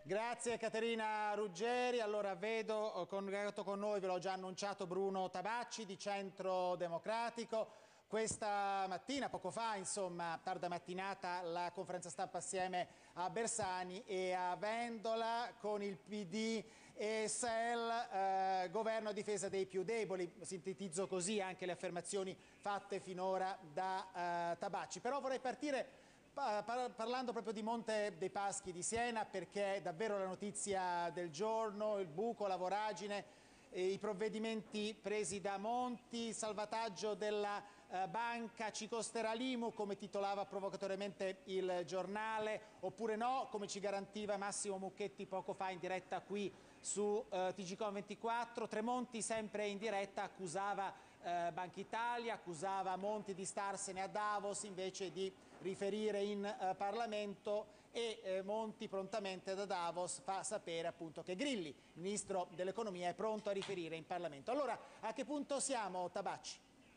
Grazie Caterina Ruggeri. Allora vedo collegato con noi, ve l'ho già annunciato, Bruno Tabacci di Centro Democratico. Questa mattina, poco fa, insomma, tarda mattinata, la conferenza stampa assieme a Bersani e a Vendola con il PD e SEL, governo a difesa dei più deboli. Sintetizzo così anche le affermazioni fatte finora da Tabacci. Però vorrei partire parlando proprio di Monte dei Paschi di Siena, perché è davvero la notizia del giorno, il buco, la voragine, i provvedimenti presi da Monti, il salvataggio della banca, ci costerà l'IMU, come titolava provocatoriamente il giornale, oppure no, come ci garantiva Massimo Mucchetti poco fa in diretta qui su TGcom24. Tremonti sempre in diretta accusava Banca Italia, accusava Monti di starsene a Davos invece di riferire in Parlamento, e Monti prontamente da Davos fa sapere appunto che Grilli, ministro dell'economia, è pronto a riferire in Parlamento. Allora, a che punto siamo, Tabacci?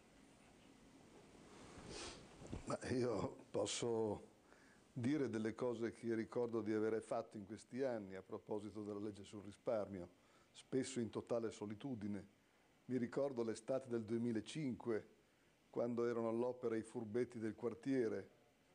Ma io posso dire delle cose che ricordo di avere fatto in questi anni a proposito della legge sul risparmio, spesso in totale solitudine. Mi ricordo l'estate del 2005, quando erano all'opera i furbetti del quartiere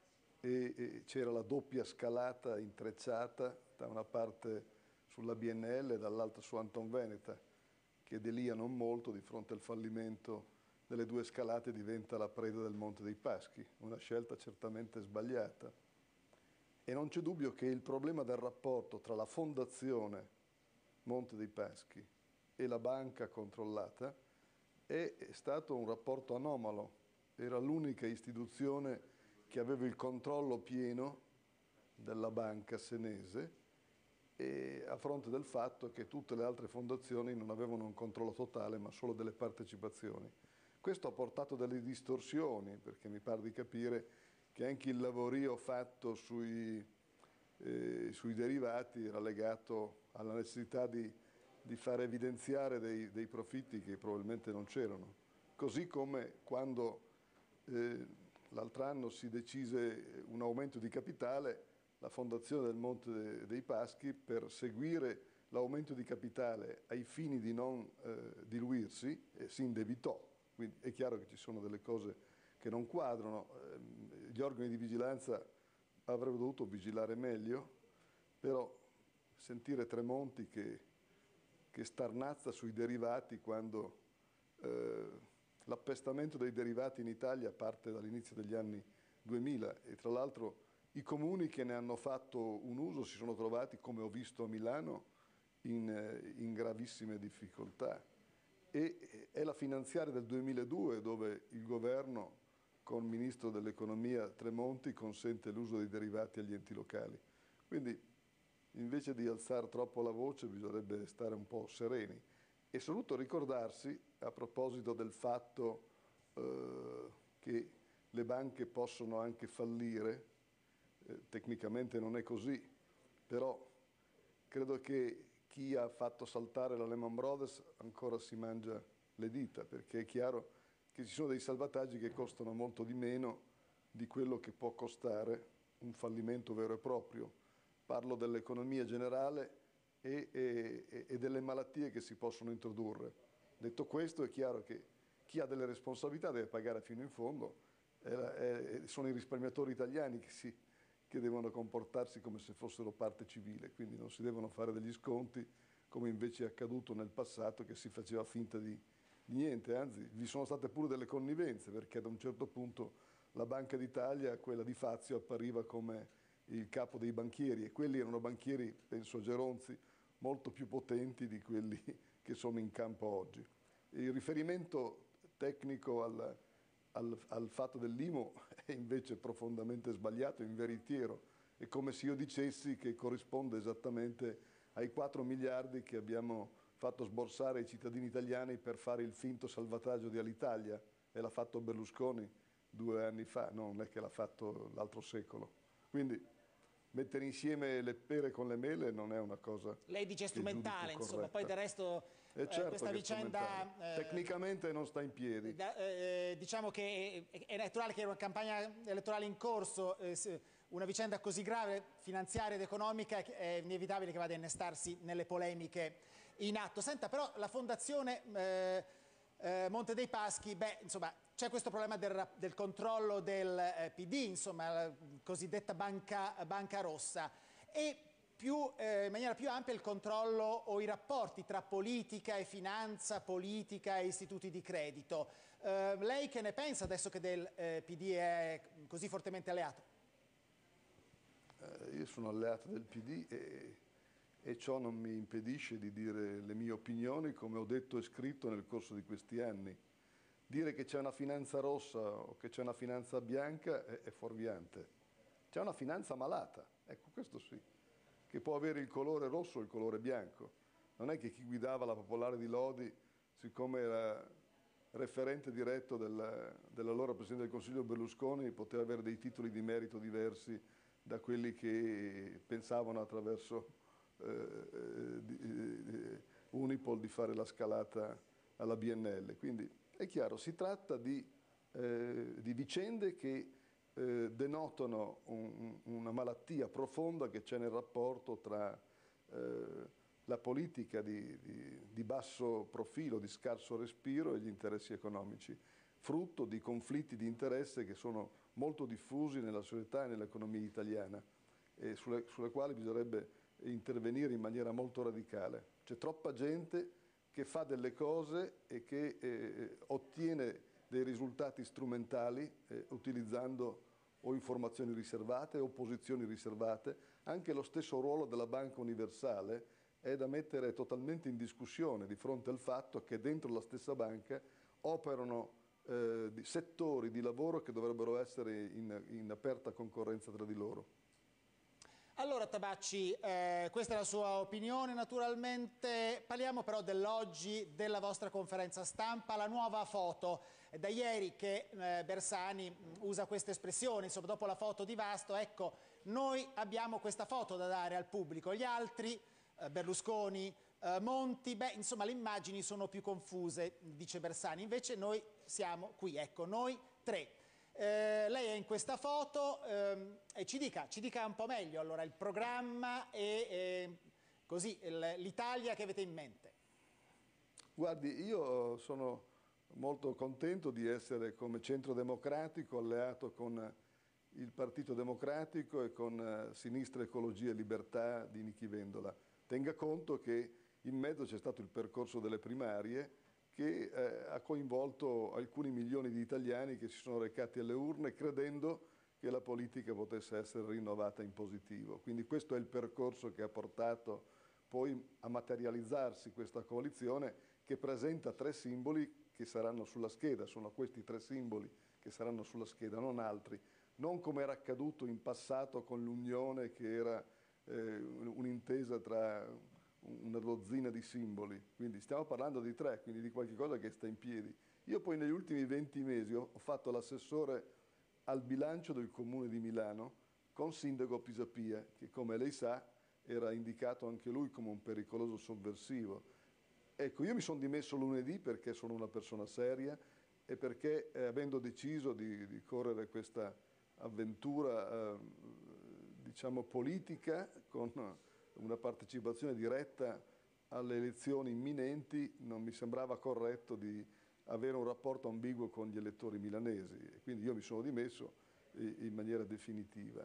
e c'era la doppia scalata intrecciata, da una parte sulla BNL e dall'altra su Antonveneta, che di lì a non molto, di fronte al fallimento delle due scalate, diventa la preda del Monte dei Paschi, una scelta certamente sbagliata. E non c'è dubbio che il problema del rapporto tra la fondazione Monte dei Paschi e la banca controllata è stato un rapporto anomalo. Era l'unica istituzione che aveva il controllo pieno della banca senese, e a fronte del fatto che tutte le altre fondazioni non avevano un controllo totale ma solo delle partecipazioni. Questo ha portato delle distorsioni, perché mi pare di capire che anche il lavorio fatto sui derivati era legato alla necessità di far evidenziare dei profitti che probabilmente non c'erano. Così come quando l'altro anno si decise un aumento di capitale, la fondazione del Monte dei Paschi, per seguire l'aumento di capitale ai fini di non diluirsi, si indebitò. Quindi è chiaro che ci sono delle cose che non quadrano. Gli organi di vigilanza avrebbero dovuto vigilare meglio, però sentire Tremonti che starnazza sui derivati quando l'appestamento dei derivati in Italia parte dall'inizio degli anni 2000, e tra l'altro i comuni che ne hanno fatto un uso si sono trovati, come ho visto a Milano, in gravissime difficoltà. E è la finanziaria del 2002 dove il governo, con il ministro dell'economia Tremonti, consente l'uso dei derivati agli enti locali. Quindi invece di alzare troppo la voce bisognerebbe stare un po' sereni. E soprattutto ricordarsi, a proposito del fatto che le banche possono anche fallire, tecnicamente non è così, però credo che chi ha fatto saltare la Lehman Brothers ancora si mangia le dita, perché è chiaro che ci sono dei salvataggi che costano molto di meno di quello che può costare un fallimento vero e proprio. Parlo dell'economia generale e delle malattie che si possono introdurre. Detto questo, è chiaro che chi ha delle responsabilità deve pagare fino in fondo. Sono i risparmiatori italiani che devono comportarsi come se fossero parte civile, quindi non si devono fare degli sconti come invece è accaduto nel passato, che si faceva finta di niente. Anzi, vi sono state pure delle connivenze, perché ad un certo punto la Banca d'Italia, quella di Fazio, appariva come il capo dei banchieri, e quelli erano banchieri, penso a Geronzi, molto più potenti di quelli che sono in campo oggi. Il riferimento tecnico al fatto dell'IMU è invece profondamente sbagliato, inveritiero. È come se io dicessi che corrisponde esattamente ai 4 miliardi che abbiamo fatto sborsare ai cittadini italiani per fare il finto salvataggio di Alitalia, e l'ha fatto Berlusconi 2 anni fa, non è che l'ha fatto l'altro secolo. Quindi mettere insieme le pere con le mele non è una cosa. Lei dice strumentale, insomma, poi del resto certo questa vicenda tecnicamente non sta in piedi. Diciamo che è naturale che era una campagna elettorale in corso, una vicenda così grave, finanziaria ed economica, è inevitabile che vada a innestarsi nelle polemiche in atto. Senta, però la Fondazione Monte dei Paschi, insomma, c'è questo problema del controllo del PD, insomma, la cosiddetta banca rossa, e in maniera più ampia il controllo o i rapporti tra politica e finanza, politica e istituti di credito. Lei che ne pensa adesso che del PD è così fortemente alleato? Io sono alleato del PD e ciò non mi impedisce di dire le mie opinioni, come ho detto e scritto nel corso di questi anni. Dire che c'è una finanza rossa o che c'è una finanza bianca è fuorviante. C'è una finanza malata, ecco, questo sì, che può avere il colore rosso o il colore bianco. Non è che chi guidava la Popolare di Lodi, siccome era referente diretto dell'allora Presidente del Consiglio Berlusconi, poteva avere dei titoli di merito diversi da quelli che pensavano attraverso Unipol di fare la scalata alla BNL. Quindi è chiaro, si tratta di vicende che denotano una malattia profonda che c'è nel rapporto tra la politica di basso profilo, di scarso respiro e gli interessi economici, frutto di conflitti di interesse che sono molto diffusi nella società e nell'economia italiana e sulle quali bisognerebbe intervenire in maniera molto radicale. C'è troppa gente che fa delle cose e che ottiene dei risultati strumentali utilizzando o informazioni riservate o posizioni riservate. Anche lo stesso ruolo della Banca Universale è da mettere totalmente in discussione di fronte al fatto che dentro la stessa banca operano settori di lavoro che dovrebbero essere in aperta concorrenza tra di loro. Allora Tabacci, questa è la sua opinione naturalmente, parliamo però dell'oggi della vostra conferenza stampa, la nuova foto. È da ieri che Bersani usa questa espressione, insomma dopo la foto di Vasto, ecco, noi abbiamo questa foto da dare al pubblico, gli altri, Berlusconi, Monti, insomma le immagini sono più confuse, dice Bersani, invece noi siamo qui, ecco, noi tre. Lei è in questa foto e ci dica un po' meglio allora il programma e così l'Italia che avete in mente. Guardi, io sono molto contento di essere come Centro Democratico alleato con il Partito Democratico e con Sinistra Ecologia e Libertà di Nichi Vendola. Tenga conto che in mezzo c'è stato il percorso delle primarie che ha coinvolto alcuni milioni di italiani che si sono recati alle urne credendo che la politica potesse essere rinnovata in positivo. Quindi questo è il percorso che ha portato poi a materializzarsi questa coalizione che presenta tre simboli che saranno sulla scheda. Sono questi tre simboli che saranno sulla scheda, non altri. Non come era accaduto in passato con l'Unione, che era un'intesa tra una dozzina di simboli, quindi stiamo parlando di tre, quindi di qualche cosa che sta in piedi. Io poi negli ultimi 20 mesi ho fatto l'assessore al bilancio del Comune di Milano con sindaco Pisapia, che come lei sa era indicato anche lui come un pericoloso sovversivo. Ecco, io mi sono dimesso lunedì perché sono una persona seria e perché avendo deciso di correre questa avventura diciamo politica con una partecipazione diretta alle elezioni imminenti, non mi sembrava corretto di avere un rapporto ambiguo con gli elettori milanesi. Quindi io mi sono dimesso in maniera definitiva.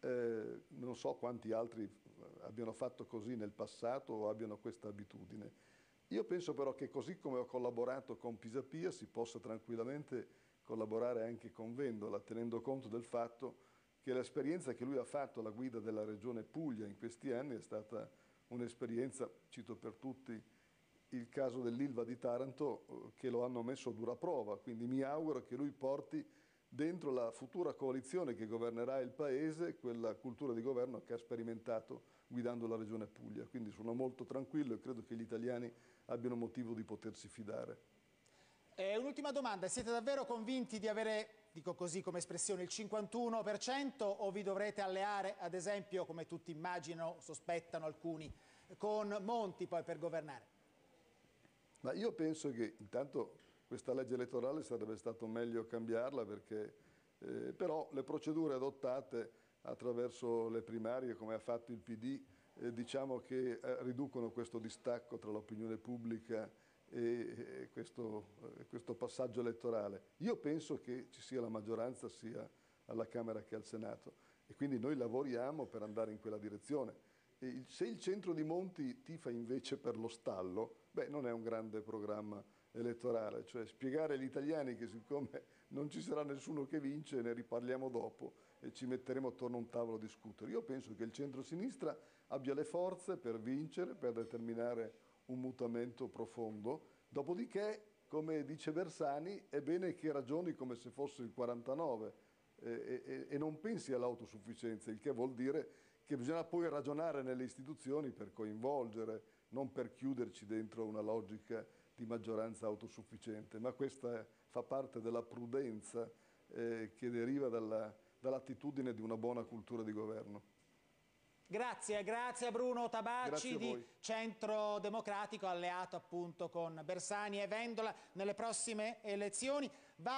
Non so quanti altri abbiano fatto così nel passato o abbiano questa abitudine. Io penso però che così come ho collaborato con Pisapia si possa tranquillamente collaborare anche con Vendola, tenendo conto del fatto che l'esperienza che lui ha fatto alla guida della regione Puglia in questi anni è stata un'esperienza, cito per tutti il caso dell'Ilva di Taranto, che lo hanno messo a dura prova, quindi mi auguro che lui porti dentro la futura coalizione che governerà il Paese quella cultura di governo che ha sperimentato guidando la regione Puglia, quindi sono molto tranquillo e credo che gli italiani abbiano motivo di potersi fidare. Un'ultima domanda, siete davvero convinti di avere, dico così come espressione, il 51% o vi dovrete alleare, ad esempio, come tutti immaginano, sospettano alcuni, con Monti poi per governare? Ma io penso che intanto questa legge elettorale sarebbe stato meglio cambiarla perché però le procedure adottate attraverso le primarie come ha fatto il PD, diciamo che riducono questo distacco tra l'opinione pubblica e questo passaggio elettorale. Io penso che ci sia la maggioranza sia alla Camera che al Senato e quindi noi lavoriamo per andare in quella direzione. E se il centro di Monti tifa invece per lo stallo, beh, non è un grande programma elettorale, cioè spiegare agli italiani che siccome non ci sarà nessuno che vince, ne riparliamo dopo e ci metteremo attorno a un tavolo a discutere. Io penso che il centro-sinistra abbia le forze per vincere, per determinare un mutamento profondo, dopodiché, come dice Bersani, è bene che ragioni come se fosse il 49 e non pensi all'autosufficienza, il che vuol dire che bisogna poi ragionare nelle istituzioni per coinvolgere, non per chiuderci dentro una logica di maggioranza autosufficiente, ma questa fa parte della prudenza che deriva dall'attitudine di una buona cultura di governo. Grazie a Bruno Tabacci di Centro Democratico, alleato appunto con Bersani e Vendola nelle prossime elezioni.